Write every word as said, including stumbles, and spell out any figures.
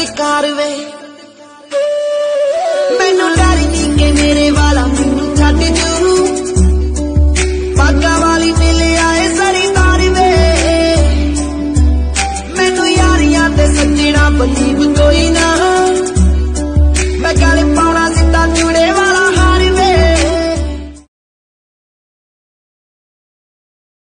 car वे मैनू डर नहीं के मेरे वाला मैनू छड्ड जू पागा वाली मिले आए सारी तार वे मैनू यारियां ते सज्जना बलीव कोई ना